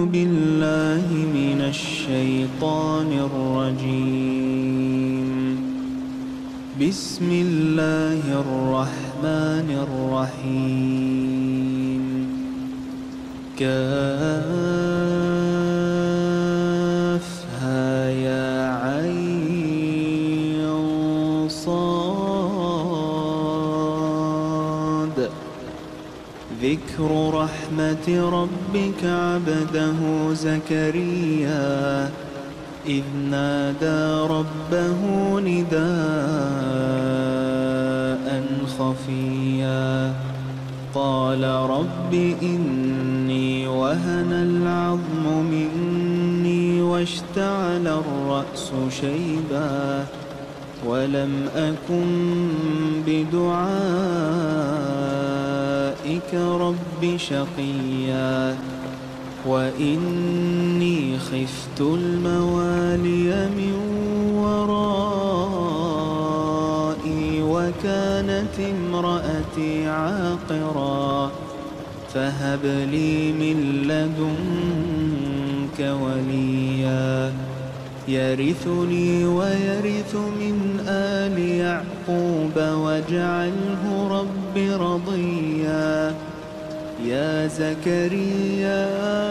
بالله من الشيطان الرجيم. بسم الله الرحمن الرحيم. كافها يا عين صاد. ذكر رحمة ربك عبده زكريا إذ نادى ربه نداء خفيا قال رب إني وهن العظم مني واشتعل الرأس شيبا ولم أكن بدعائك رب شقيا وإني خفت الموالي من ورائي وكانت امرأتي عاقرا فهب لي من لدنك وليا يرثني ويرث من آل يعقوب واجعله رب رضيا. يا زكريا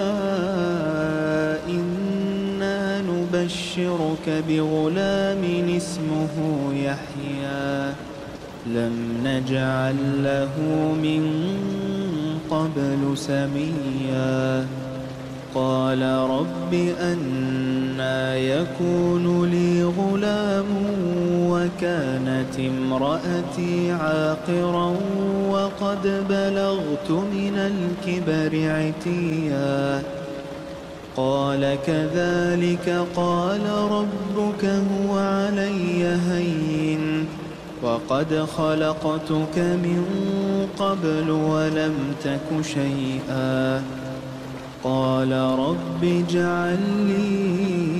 إنا نبشرك بغلام اسمه يحيى لم نجعل له من قبل سميا. قال رب أنى يكون لي غلام وكانت امرأتي عاقرا وقد بلغت من الكبر عتيا. قال كذلك قال ربك هو علي هين وقد خلقتك من قبل ولم تك شيئا. قال رب اجعل لي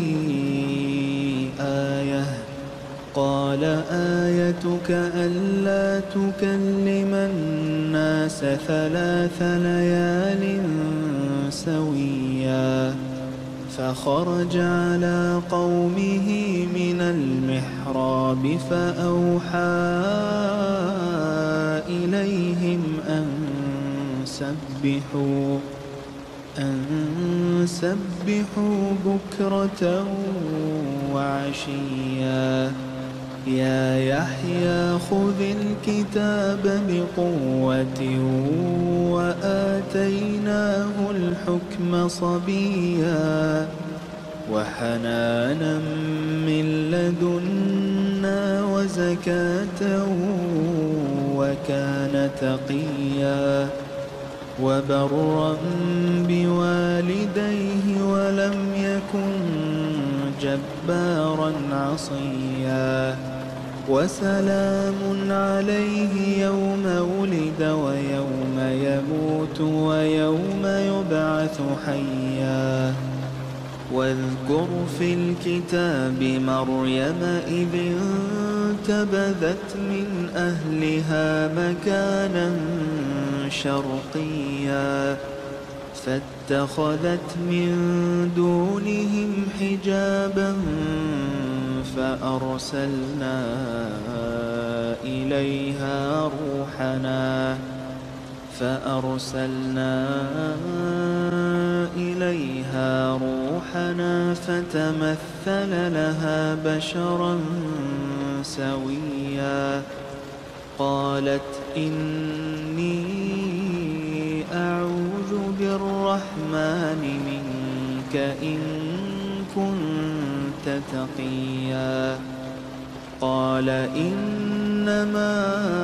آية. قال آيتك ألا تكلم الناس 3 ليال سويا. فخرج على قومه من المحراب فأوحى إليهم أن سبحوا بكرة وعشيا. يا يحيى خذ الكتاب بقوة وآتيناه الحكم صبيا وحنانا من لدنا وزكاة وكان تقيا وبرا بوالديه ولم يكن جبارا عصيا. وسلام عليه يوم ولد ويوم يموت ويوم يبعث حيا. واذكر في الكتاب مريم إذ انتبذت من أهلها مكانا شرقيا فاتخذت من دونهم حجابا فأرسلنا إليها روحنا فتمثل لها بشرا سويا. قالت إني أعوذ بالرحمن منك إن كنت تقيا. قال إنما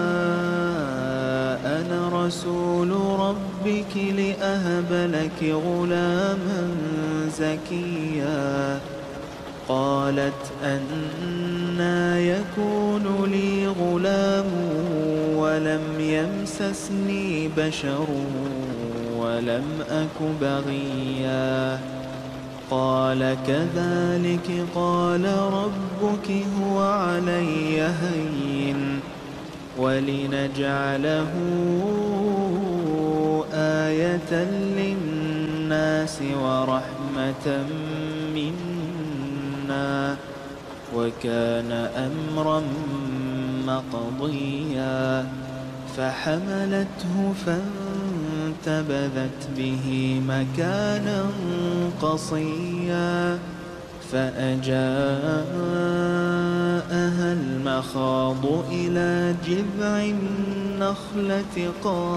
أنا رسول ربك لأهب لك غلاما زكيا. قالت أنى يكون لي غلام ولم يمسسني بشر ولم أك بغيا. قال كذلك قال ربك هو علي هين ولنجعله آية للناس الناس ورحمة منا وكان أمرا مقضيا فحملته فانتبذت به مكانا قصيا فأجاءها المخاض إلى جذع النخلة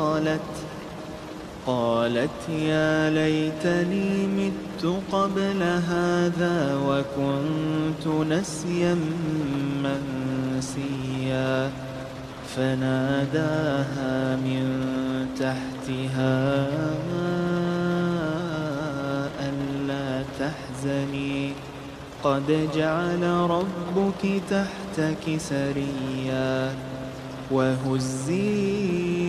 قالت يا ليتني مت قبل هذا وكنت نسيا منسيا فناداها من تحتها ألا تحزني قد جعل ربك تحتك سريا وهزي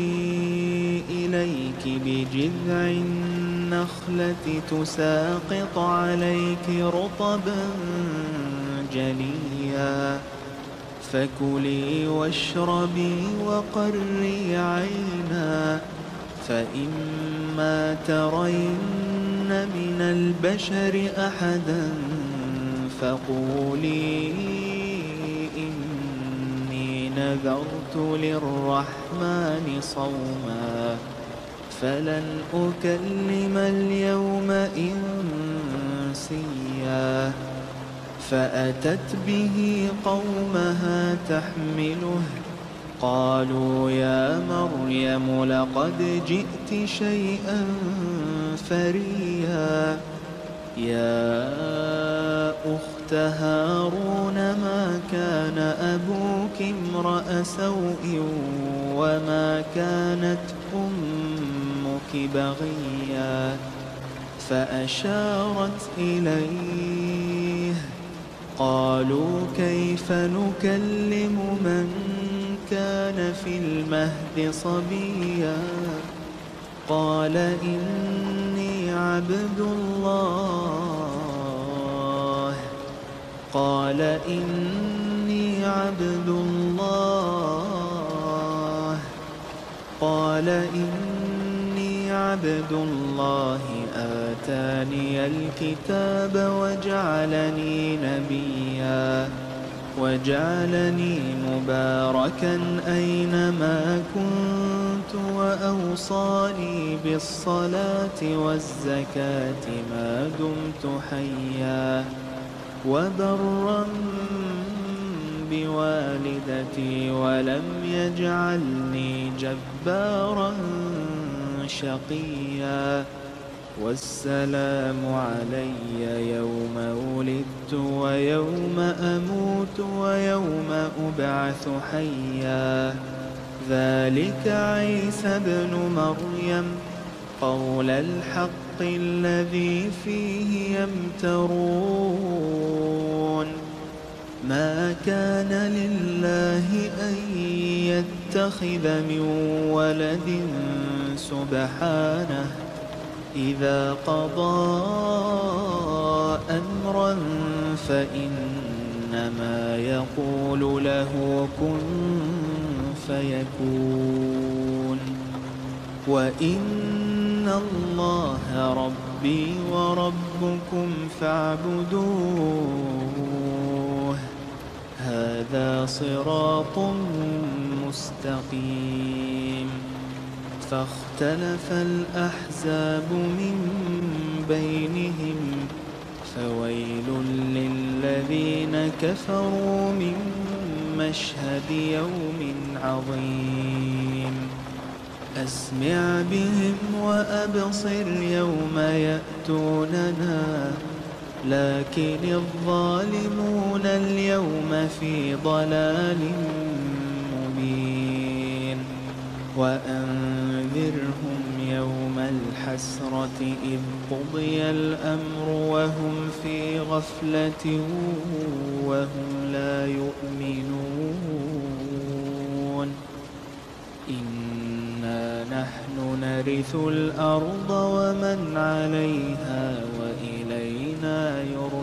إليك بجذع النخلة تساقط عليك رطبا جنيا فكلي واشربي وقري عينا فإما ترين من البشر أحدا فقولي إني نذرت للرحمن صوما فلن أكلم اليوم إنسيا فأتت به قومها تحمله قالوا يا مريم لقد جئت شيئا فريا يا أخت هارون ما كان أبوك امرأ سوء وما كانت أمك بغيا فأشارت إليه قالوا كيف نكلم من كان في المهد صبيا قال إني عبد الله آتاني الكتاب وجعلني نبيا وجعلني مباركا أينما كنت وأوصاني بالصلاة والزكاة ما دمت حيا وبرا بوالدتي ولم يجعلني جبارا شقيا والسلام علي يوم ولدت ويوم أموت ويوم أبعث حيا ذلك عيسى ابن مريم قول الحق الذي فيه يمترون ما كان لله أن يتخذ من ولد سبحانه إذا قضى أمرا فإنما يقول له كن فيكون وإن الله ربي وربكم فاعبدوه هذا صراط مستقيم فاختلف الأحزاب من بينهم فويل للذين كفروا من مشهد يوم عظيم أسمع بهم وأبصر يوم يأتوننا لكن الظالمون اليوم في ضلال مبين وأنذرهم يوم الحسرة إذ قضي الأمر وهم في غفلة وهم لا يؤمنون إنا نحن نرث الأرض ومن عليها وإلينا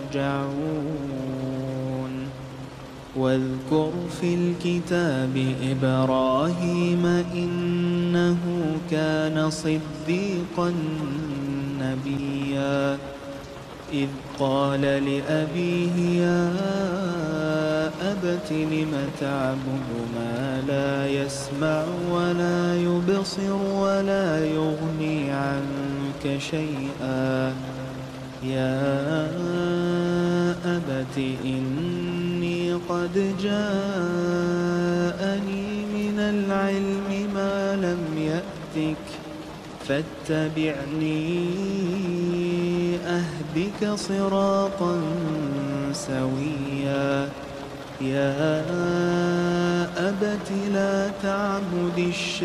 يرجعون واذكر في الكتاب إبراهيم إنه كان صديقا نبيا إذ قال لأبيه يا أبت لم تعبد ما لا يسمع ولا يبصر ولا يغني عنك شيئا يا أبت إني قد جاءني من العلم ما لم يأتك فاتبعني أهدك صراطا سويا يا أبت لا تعبد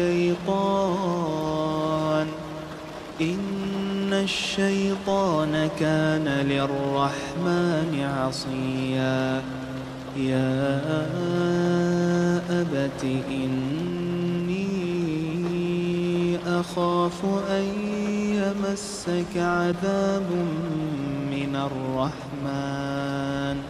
الشيطان إن الشيطان كان للرحمن عصيا يا أبت إني أخاف أن يمسك عذاب من الرحمن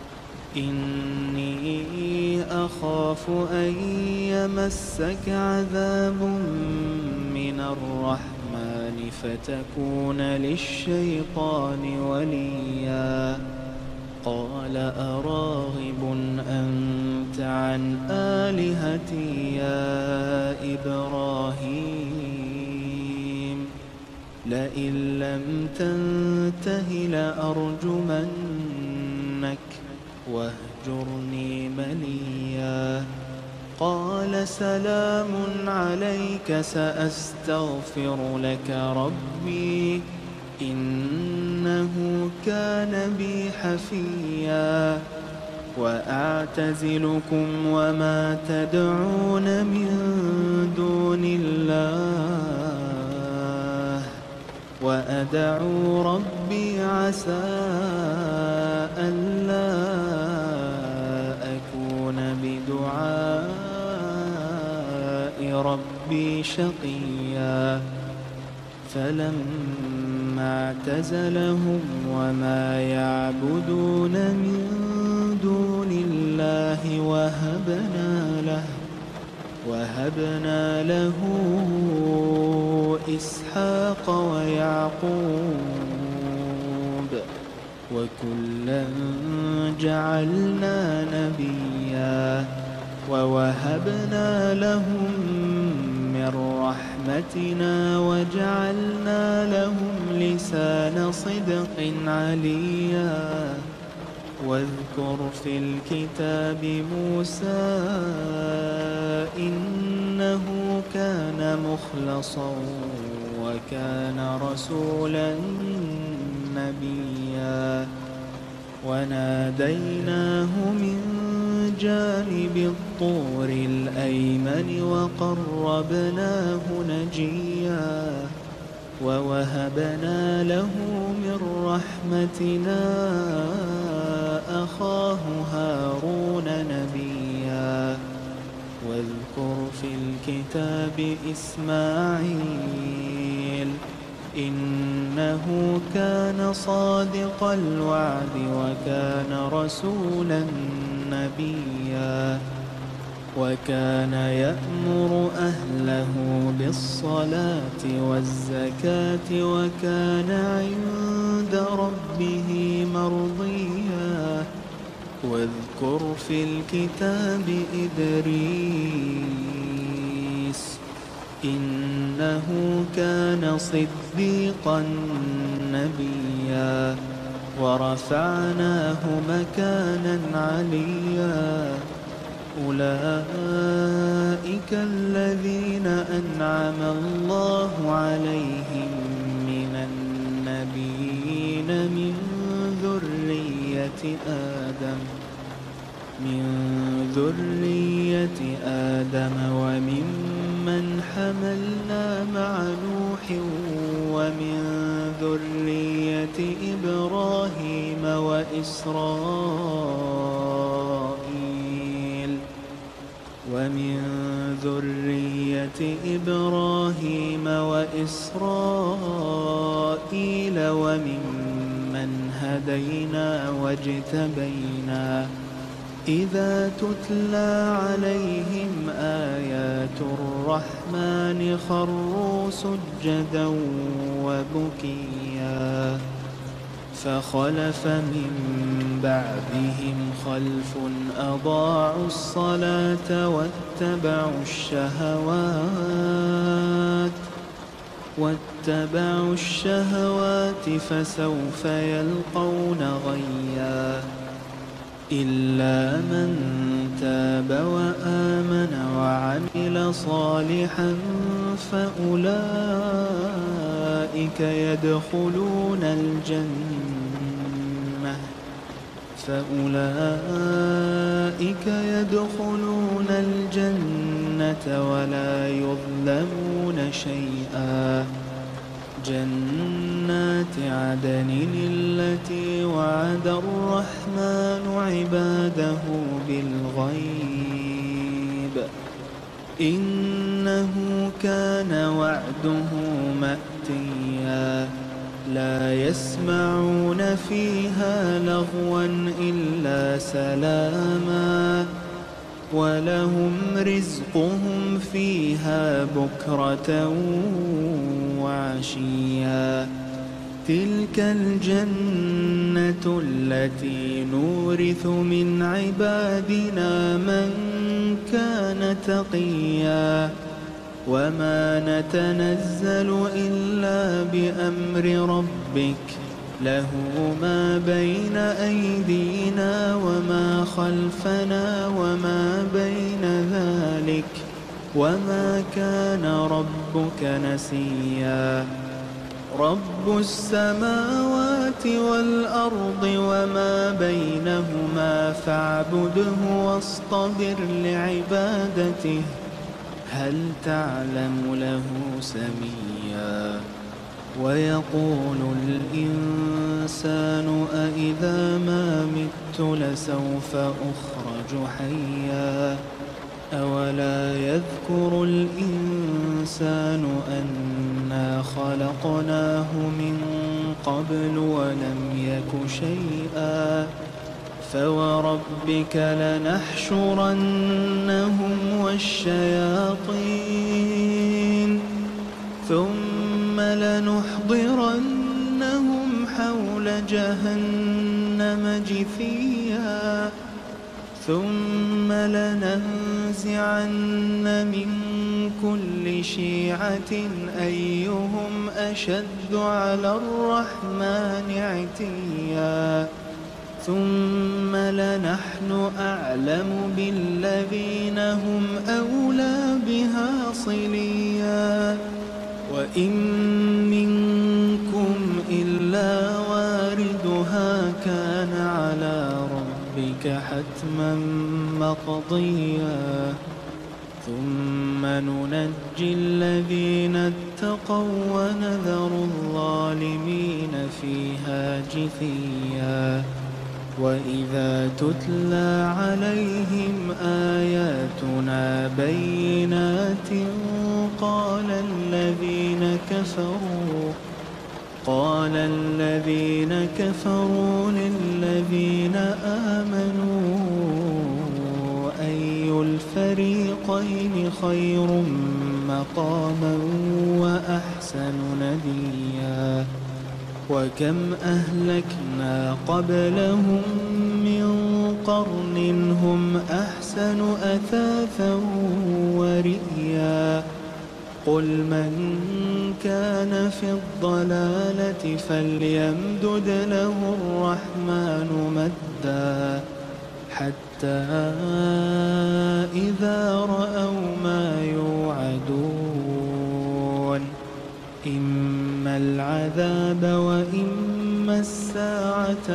إني أخاف أن يمسك عذاب من الرحمن فتكون للشيطان وليا قال أراغب أنت عن آلهتي يا إبراهيم لئن لم تنته لأرجمنك واهجرني مليا قال سلام عليك سأستغفر لك ربي إنه كان بي حفيا وأعتزلكم وما تدعون من دون الله وأدعو ربي عسى ألا أكون بدعاء ربي شقيا فلما اعتزلهم وما يعبدون من دون الله وهبنا له إسحاق ويعقوب وكلا جعلنا نبيا ووهبنا لهم من رحمتنا وجعلنا لهم لسان صدق عليا واذكر في الكتاب موسى إنه كان مخلصا وكان رسولا نبيا وناديناه من جانب الطور الأيمن وقربناه نجيا ووهبنا له من رحمتنا أخاه هارون نبيا واذكر في الكتاب إسماعيل إنه كان صادق الوعد وكان رسولا نبيا وكان يأمر أهله بالصلاة والزكاة وكان عند ربه مرضيا واذكر في الكتاب إدريس إنه كان صديقا نبيا ورفعناه مكانا عليا أولئك الذين أنعم الله عليهم من النبيين من ذرية آدم وممن حملنا مع نوح ومن ذرية إبراهيم وإسرائيل وممن هدينا واجتبينا إذا تتلى عليهم آيات الرحمن خروا سجدا وبكيا فخلف من بعدهم خلف أضاعوا الصلاة واتبعوا الشهوات فسوف يلقون غيا إلا من تاب وآمن وعمل صالحا فأولئك يدخلون الجنة ولا يظلمون شيئا جنات عدن التي وعد الرحمن عباده بالغيب إنه كان وعده مأتيا لا يسمعون فيها لغوا إلا سلاما ولهم رزقهم فيها بكرة وعشيا تلك الجنة التي نورث من عبادنا من كان تقيا وما نتنزل إلا بأمر ربك له ما بين أيدينا وما خلفنا وما بين ذلك وما كان ربك نسيا رب السماوات والأرض وما بينهما فاعبده واصطبر لعبادته هل تعلم له سميا ويقول الإنسان أإذا ما مت لسوف أخرج حيا أولا يذكر الإنسان أنا خلقناه من قبل ولم يك شيئا فوربك لنحشرنهم والشياطين ثم لنحضرنهم حول جهنم جثيا ثم لننزعن من كل شيعة أيهم أشد على الرحمن عتيا ثم لنحن أعلم بالذين هم أولى بها صليا وإن منكم إلا واردها كان على ربك حتما مقضيا ثم ننجي الذين اتقوا ونذر الظالمين فيها جثيا وإذا تتلى عليهم آياتنا بينات قال الذين كفروا للذين آمنوا أي الفريقين خير مقاما وأحسن نديا وكم أهلكنا قبلهم من قرن هم أحسن أثاثا ورئيا قل من كان في الضلالة فليمدد له الرحمن مدا حتى إذا رأوا ما يوعدون إما العذاب وإما الساعة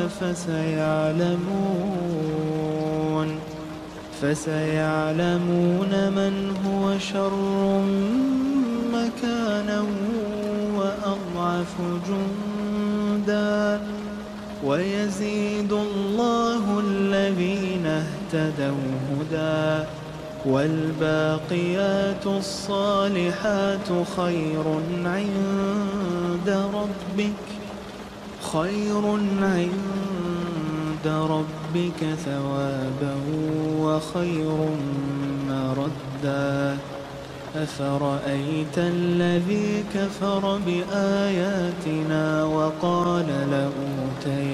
فسيعلمون من هو شر مكانا وأضعف جندا ويزيد الله الذين اهتدوا هدى والباقيات الصالحات خير عند ربك ثوابا وخير مردا أفرأيت الذي كفر بآياتنا وقال لأوتين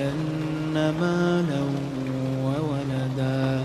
مالا وولدا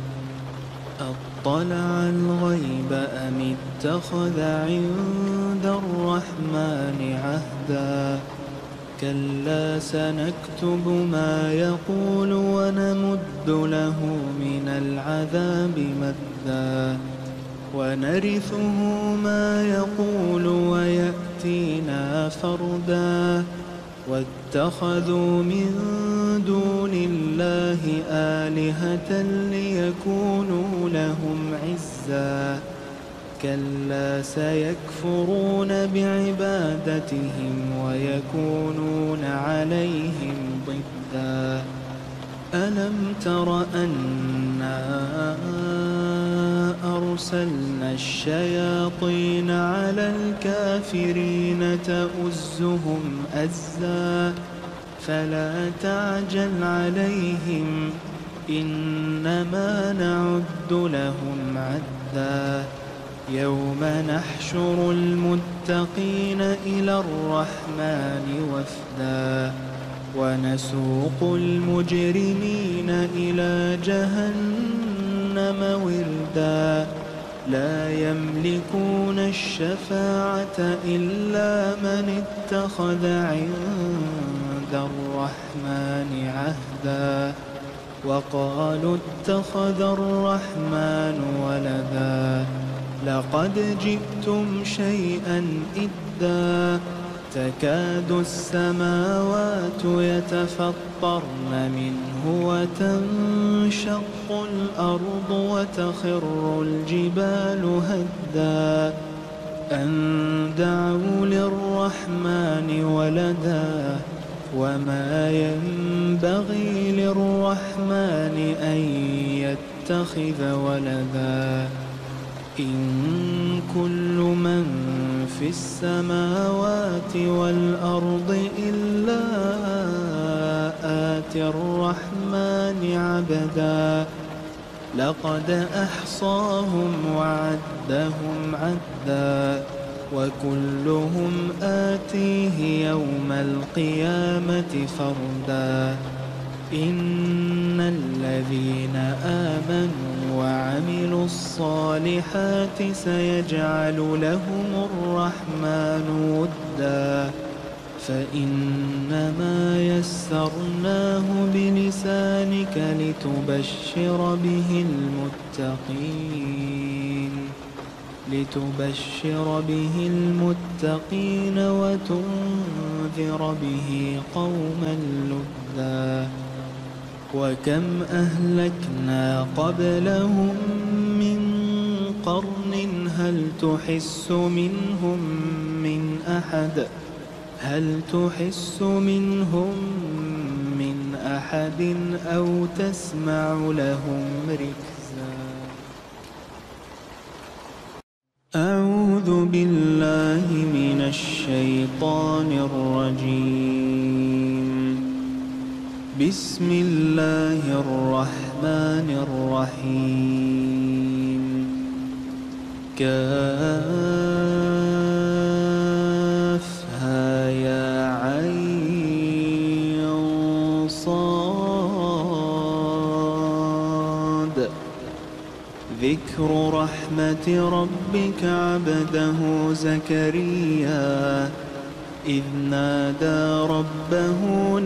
أطلع الغيب أم اتخذ عند الرحمن عهدا كلا سنكتب ما يقول ونمد له من العذاب مدا ونرثه ما يقول ويأتينا فردا واتخذوا من دون الله آلهة ليكونوا لهم عزا كلا سيكفرون بعبادتهم ويكونون عليهم ضدا ألم تر أنا أرسلنا الشياطين على الكافرين تؤزهم أزا فلا تعجل عليهم إنما نعد لهم عدا يوم نحشر المتقين إلى الرحمن وفدا ونسوق المجرمين إلى جهنم وردا لا يملكون الشفاعة إلا من اتخذ عند الرحمن عهدا وقالوا اتخذ الرحمن ولدا لقد جئتم شيئا إدا تكاد السماوات يتفطرن منه وتنشق الأرض وتخر الجبال هدا أن دعوا للرحمن ولدا وما ينبغي للرحمن أن يتخذ ولدا إن كل من في السماوات والأرض إلا آتي الرحمن عبدا لقد أحصاهم وعدهم عدا وكلهم آتيه يوم القيامة فردا إن الذين آمنوا وعملوا الصالحات سيجعل لهم الرحمن ودا فإنما يسرناه بلسانك لتبشر به المتقين وتنذر به قوما لدا وكم أهلكنا قبلهم من قرن هل تحس منهم من أحد أو تسمع لهم ركزا أعوذ بالله من الشيطان الرجيم بسم الله الرحمن الرحيم كافها يا عين صاد ذكر رحمة ربك عبده زكريا إذ نادى ربه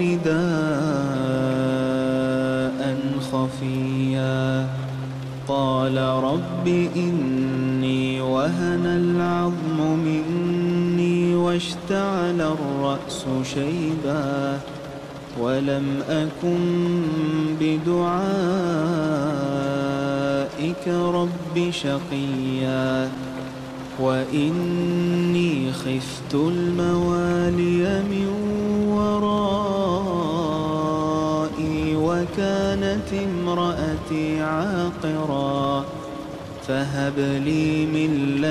نداء خفيا قال رب إني وهن العظم مني واشتعل الرأس شيبا ولم أكن بدعائك رب شقيا وإني خفت الموالي من ورائي وكانت امرأتي عاقرا فهب لي من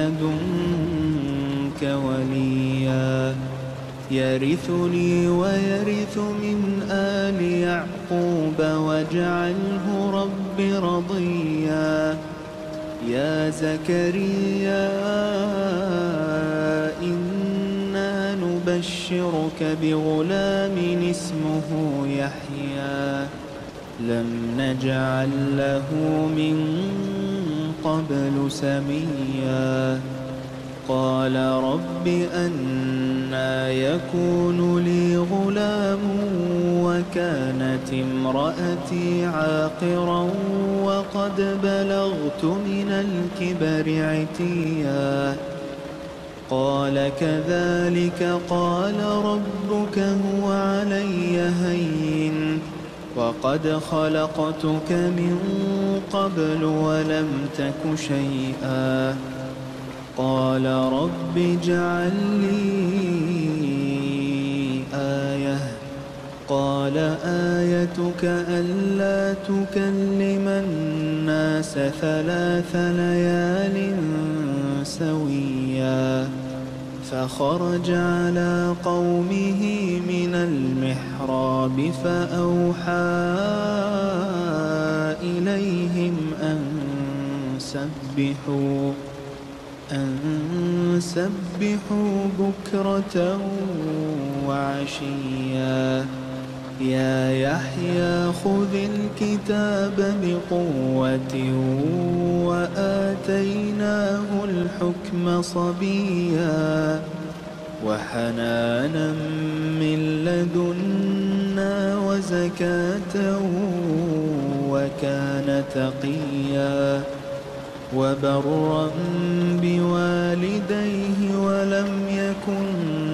لدنك وليا يرثني ويرث من آل يعقوب واجعله رب رضيا يا زكريا إنا نبشرك بغلام اسمه يحيى لم نجعل له من قبل سميا قال رب أنى يكون لي غلام وكانت امرأتي عاقرا وقد بلغت من الكبر عتيا قال كذلك قال ربك هو علي هين وقد خلقتك من قبل ولم تك شيئا قال رب اجعل لي آية قال آيتك ألا تكلم الناس 3 ليال سويا فخرج على قومه من المحراب فأوحى إليهم أن سبحوا بكرة وعشيا يا يحيى خذ الكتاب بقوة وآتيناه الحكم صبيا وحنانا من لدنا وزكاة وكان تقيا وبرا بوالديه ولم يكن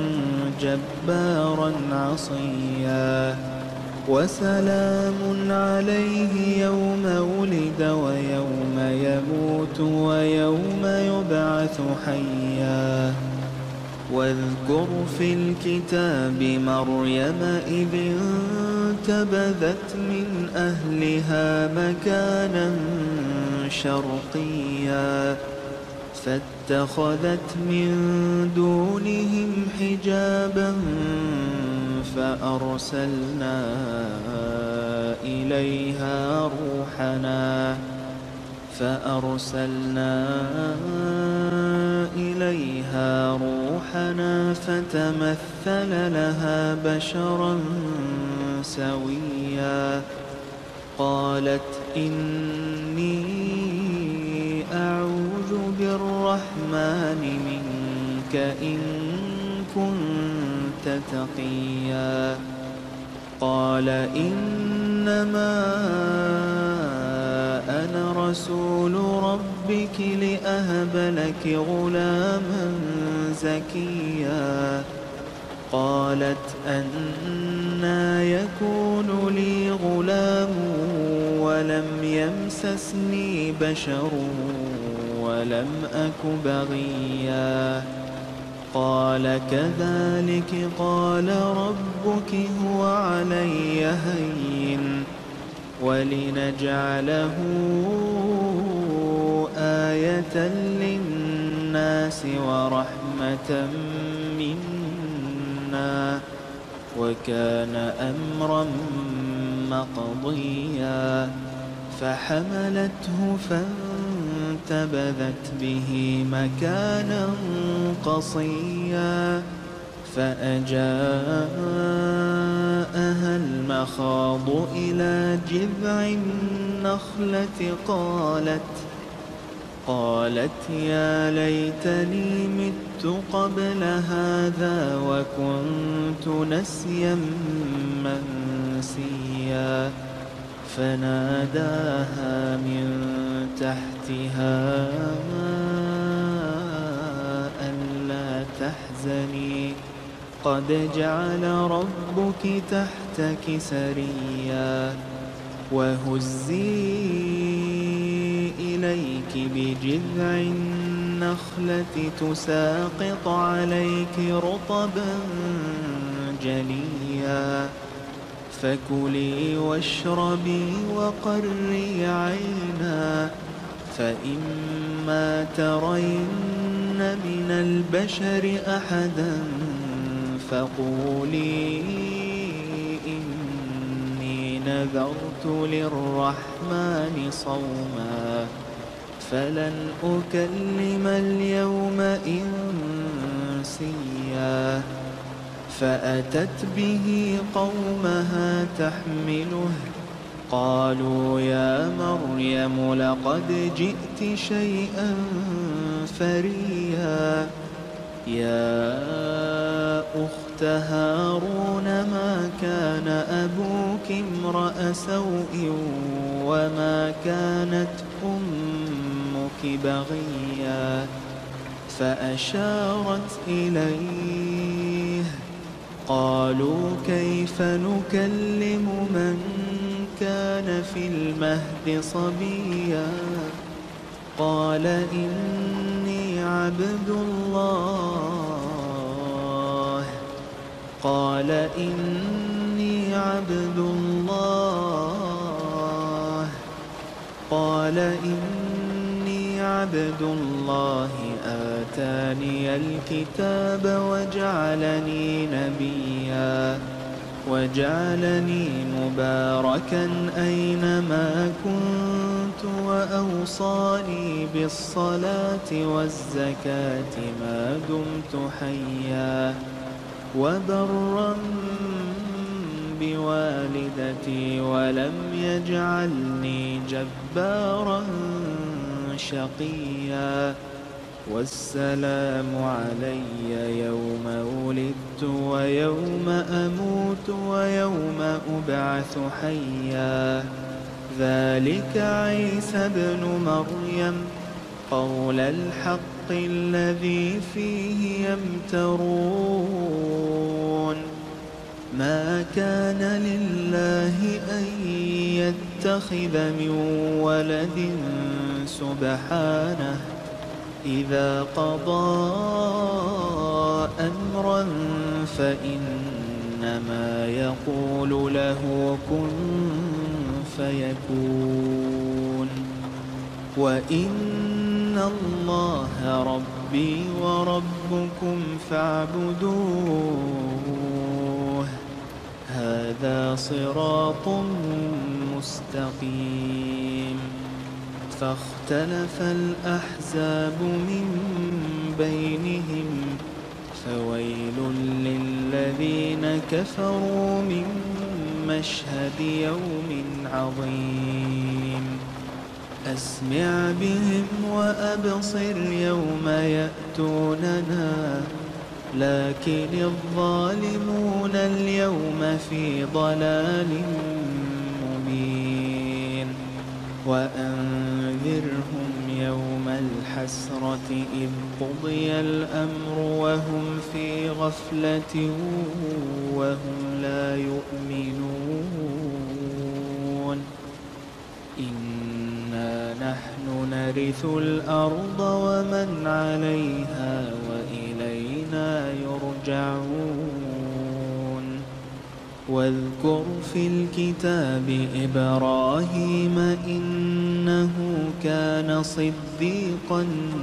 جبارا عصيا وسلام عليه يوم ولد ويوم يموت ويوم يبعث حيا واذكر في الكتاب مريم إذ انتبذت من أهلها مكانا شرقيا فاتخذت من دونهم حجابا فأرسلنا إليها روحنا فتمثل لها بشرا سويا قالت إني أعوذ بالرحمن منك إن كنت تقيا قال إنما أنا رسول ربك لأهب لك غلاما زكيا قالت أنى يكون لي غلام ولم يمسسني بشر ولم أك بغيا قال كذلك قال ربك هو علي هين ولنجعله آية للناس ورحمة منا وكان أمرا مقضيا فحملته فانتبذت به مكانا قصيا فأجاءها المخاض إلى جذع النخلة قالت يا ليتني مت قبل هذا وكنت نسيا منسيا فناداها من تحتها ألا تحزني قد جعل ربك تحتك سريا وهزي إليك بجذع النخلة تساقط عليك رطبا جنيا فكلي واشربي وقري عينا فإما ترين من البشر أحدا فقولي إني نذرت للرحمن صوما فلن أكلم اليوم إنسيا فأتت به قومها تحمله قالوا يا مريم لقد جئت شيئا فريا يا أخت هارون ما كان أبوك امرأ سوء وما كانت أمك بغيا فأشارت إليه قالوا كيف نكلم من كان في المهد صبيا قال إني عبد الله آتاني الكتاب وجعلني نبيا وجعلني مباركا أينما كنت وأوصاني بالصلاة والزكاة ما دمت حيا وبرا بوالدتي ولم يجعلني جبارا شقيا والسلام علي يوم ولدت ويوم أموت ويوم أبعث حيا ذلك عيسى ابن مريم قول الحق الذي فيه يمترون ما كان لله أن يتخذ من ولد سبحانه إذا قضى أمرا فإنما يقول له كن فيكون وإن الله ربي وربكم فاعبدوه هذا صراط مستقيم فاختلف الأحزاب من بينهم فويل للذين كفروا من مشهد يوم عظيم أسمع بهم وأبصر يوم يأتوننا لكن الظالمون اليوم في ضلال مبين وأنذرهم يوم الحسرة إذ قضي الأمر وهم في غفلة وهم لا يؤمنون إنا نحن نرث الأرض ومن عليها وإلينا يرجعون واذكر في الكتاب إبراهيم إنه كان صديقا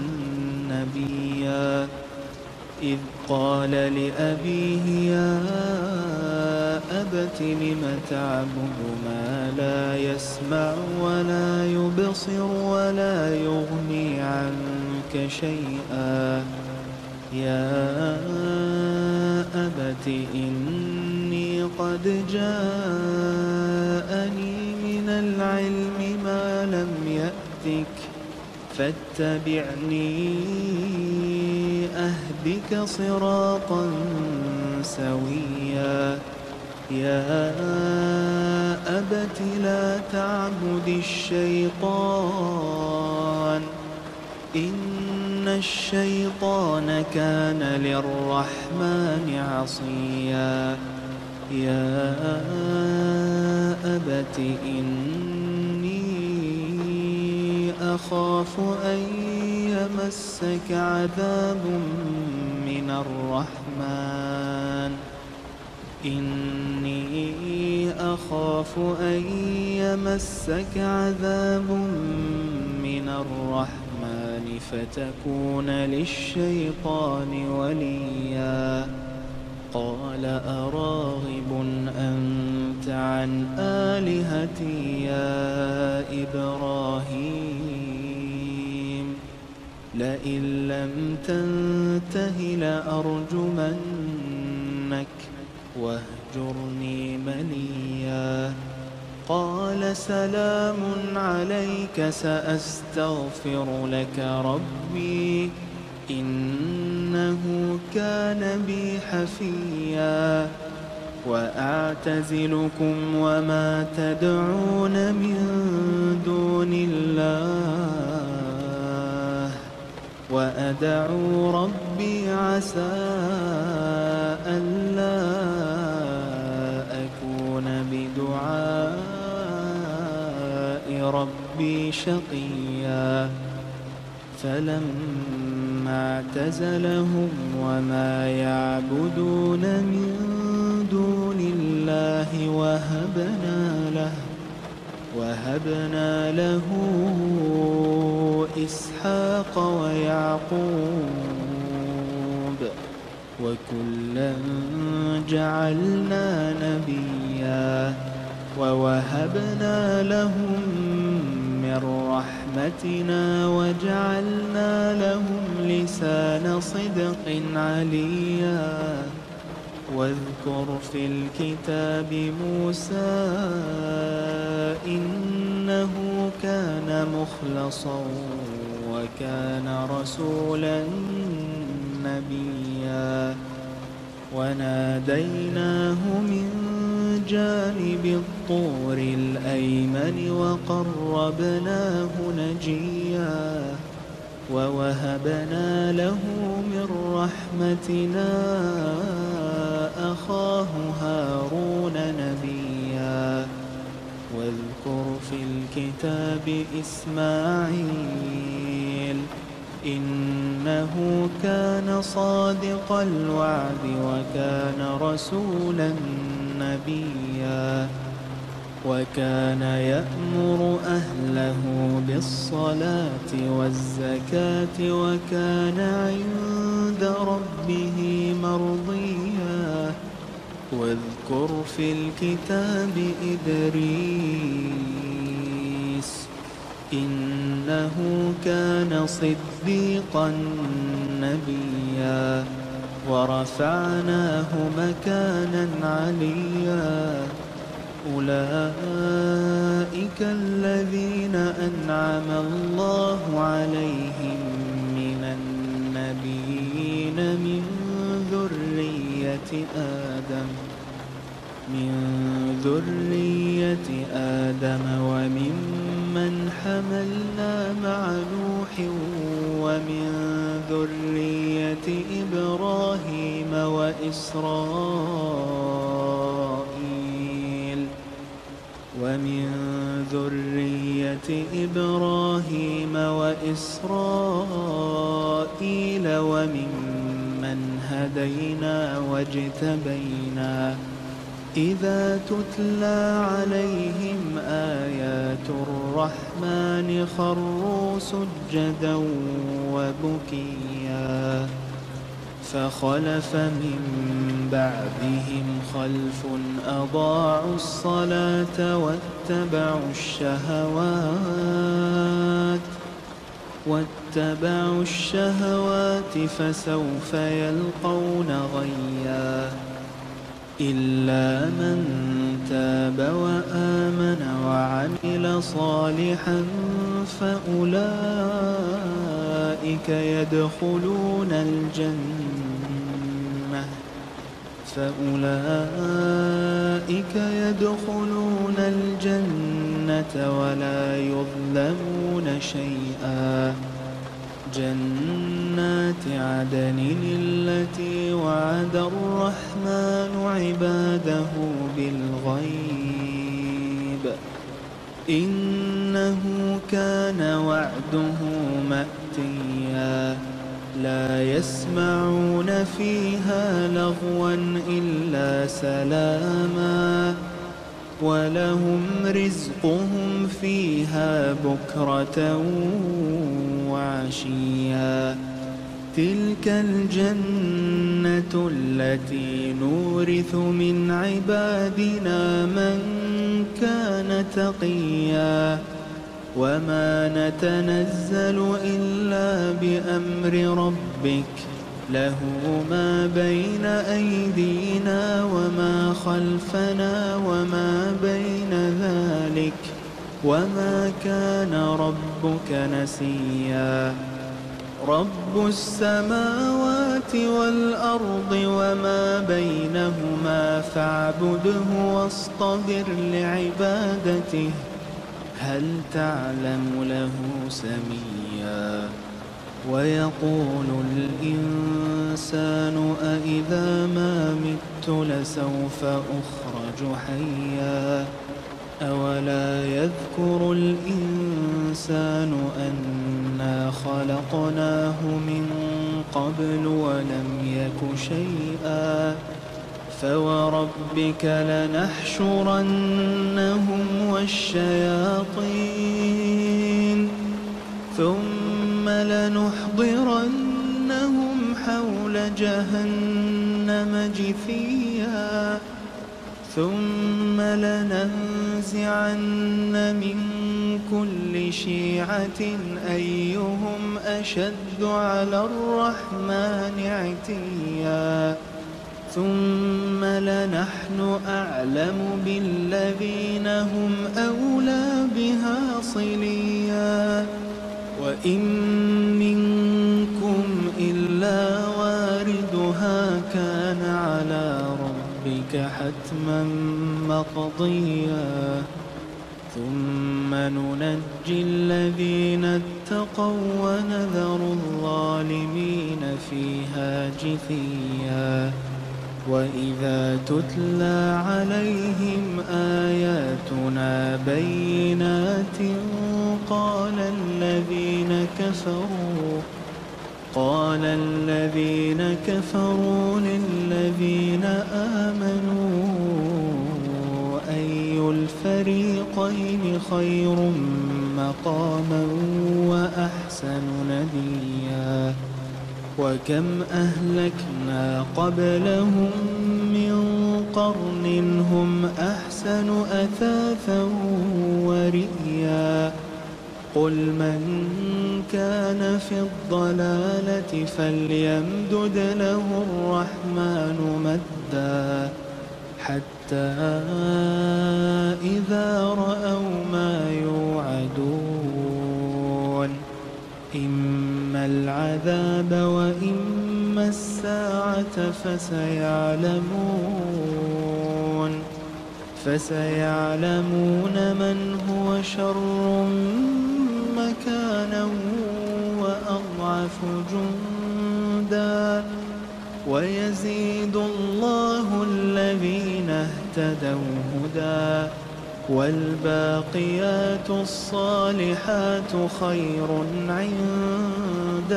نبيا إذ قال لأبيه يا أبت لم تعبد ما لا يسمع ولا يبصر ولا يغني عنك شيئا يا أبت إني قد جاءني من العلم ما لم يأتك فاتبعني أهدك صراطا سويا يا أبت لا تعبد الشيطان إن الشيطان كان للرحمن عصيا يا أبت إني أخاف أن يمسك عذاب من الرحمن إني أخاف أن يمسك عذاب من الرحمن فتكون للشيطان وليا قال أراغب أنت عن آلهتي يا إبراهيم لئن لم تنته لأرجمنك واهجرني مليا قال سلام عليك سأستغفر لك ربي إنه كان بي حفيا وأعتزلكم وما تدعون من دون الله وأدعو ربي عسى ألا أكون بدعاء ربي شقيا فلما اعتزلهم وما يعبدون من دون الله وهبنا له إسحاق ويعقوب وكلا جعلنا نبيا ووهبنا لهم من رحمتنا وجعلنا لهم لسان صدق عليا واذكر في الكتاب موسى إنه كان مخلصا وكان رسولا نبيا وناديناه من جانب الطور الأيمن وقربناه نجيا ووهبنا له من رحمتنا أخاه هارون نبيا واذكر في الكتاب إسماعيل إنه كان صادق الوعد وكان رسولا نبيا وكان يأمر أهله بالصلاة والزكاة وكان عند ربه مرضيا واذكر في الكتاب إدريس إنه كان صديقا نبيا ورفعناه مكانا عليا أولئك الذين أنعم الله عليهم من النبيين من ذرية آدم وممن حملنا مع نوح ومن ذرية إبراهيم وإسرائيل وممن هدينا واجتبينا إذا تتلى عليهم آيات الرحمن خروا سجدا وبكيا فخلف من بعدهم خلف أضاعوا الصلاة واتبعوا الشهوات فسوف يلقون غيا إلا من تاب وآمن وعمل صالحا فأولئك يدخلون الجنة ولا يظلمون شيئا جنات عدن التي وعد الرحمن عباده بالغيب إنه كان وعده مأتيا لا يسمعون فيها لغوا إلا سلاما ولهم رزقهم فيها بكرة وعشيا تلك الجنة التي نورث من عبادنا من كان تقيا وما نتنزل إلا بأمر ربك له ما بين أيدينا وما خلفنا وما بين ذلك وما كان ربك نسيا رب السماوات والأرض وما بينهما فاعبده واصطبر لعبادته هل تعلم له سميا ويقول الإنسان أإذا ما مت لسوف أخرج حيا أولا يذكر الإنسان أنا خلقناه من قبل ولم يك شيئا فوربك لنحشرنهم والشياطين ثم لنحضرنهم حول جهنم جثيا ثم لننزعن من كل شيعة أيهم أشد على الرحمن عتيا ثم لنحن أعلم بالذين هم أولى بها صليا وإن منكم إلا واردها كان على ربك حتما مقضيا ثم ننجي الذين اتقوا ونذر الظالمين فيها جثيا وإذا تتلى عليهم آياتنا بينات قال الذين كفروا للذين آمنوا أي الفريقين خير مقاما وأحسن نديا وكم أهلكنا قبلهم من قرن هم أحسن أثاثا ورئيا قل من كان في الضلالة فليمدد له الرحمن مدا حتى إذا رأوا ما يوعدون إما العذاب وإما الساعة فسيعلمون من هو شر مكانا وأضعف جندا ويزيد الله الذين اهتدوا هدى والباقيات الصالحات خير عند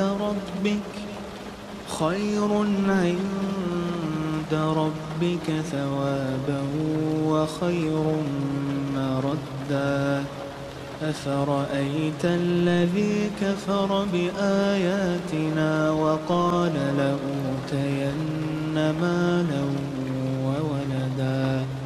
ربك ثوابا وخير مردا أفرأيت الذي كفر بآياتنا وقال لأوتين مالا وولدا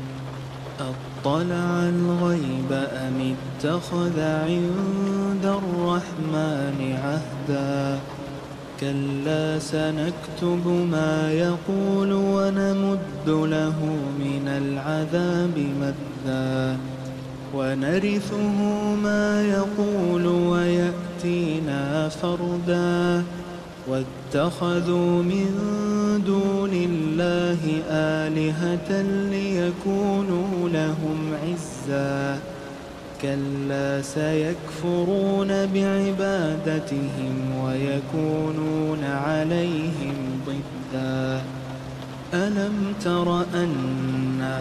أطلع الغيب أم اتخذ عند الرحمن عهدا كلا سنكتب ما يقول ونمد له من العذاب مدا ونرثه ما يقول ويأتينا فردا واتخذوا من دون الله آلهة ليكونوا لهم عزا كلا سيكفرون بعبادتهم ويكونون عليهم ضدا ألم تر أنا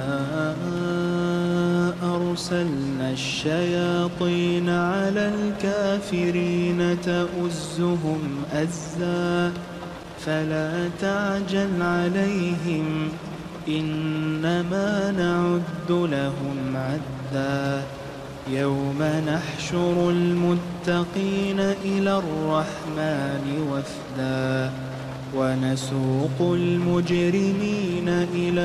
أرسلنا الشياطين على الكافرين تؤزهم أزا فلا تعجل عليهم إنما نعد لهم عدا يوم نحشر المتقين إلى الرحمن وفدا ونسوق المجرمين إلى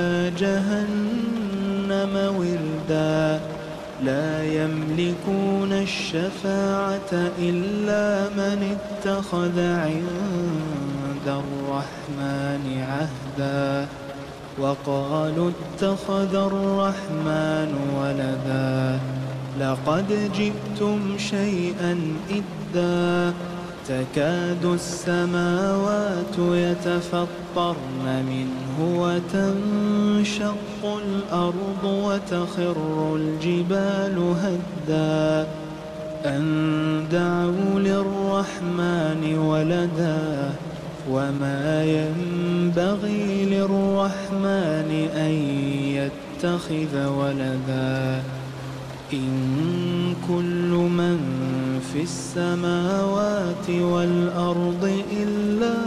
جهنم وردا لا يملكون الشفاعة إلا من اتخذ عند الرحمن عهدا وقالوا اتخذ الرحمن ولدا لقد جئتم شيئا إدا تكاد السماوات يتفطرن منه وتنشق الأرض وتخر الجبال هدا أن دعوا للرحمن ولدا وما ينبغي للرحمن أن يتخذ ولدا إن كل من في السماوات والأرض إلا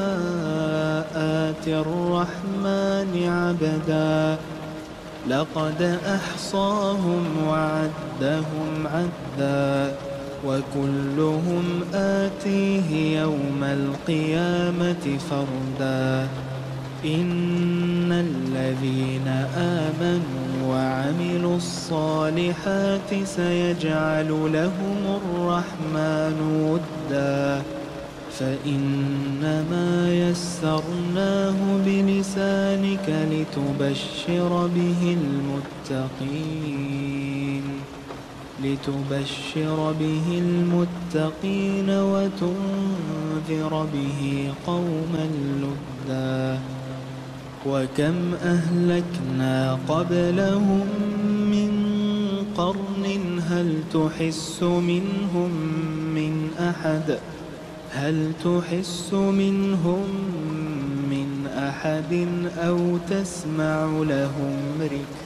آتي الرحمن عبدا لقد أحصاهم وعدهم عدا وكلهم آتيه يوم القيامة فردا إن الذين آمنوا وعملوا الصالحات سيجعل لهم الرحمن ودا فإنما يسرناه بلسانك لتبشر به المتقين وتنذر به قوما لدا وكم أهلكنا قبلهم من قرن هل تحس منهم من أحد أو تسمع لهم ركزا